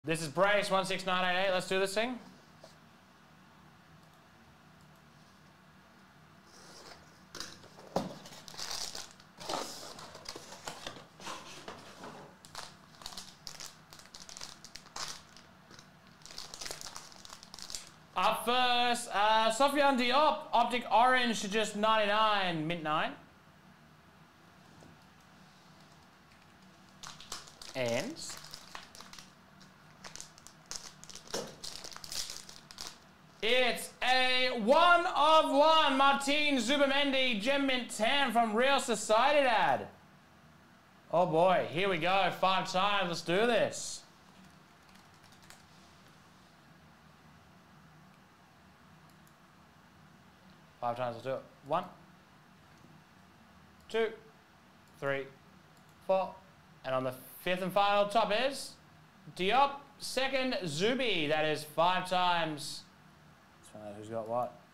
This is Brace 16988. Let's do this thing. Up first, Sofiane Diop, Optic Orange to just 99, mint 9. And it's a 1 of 1 Martin Zubimendi Gem Mint 10 from Real Sociedad. Oh boy, here we go. 5 times. Let's do this. 5 times, let's do it. 1, 2, 3, 4. And on the 5th and final top is Diop, second Zubi. That is 5 times. Let's find out who's got what.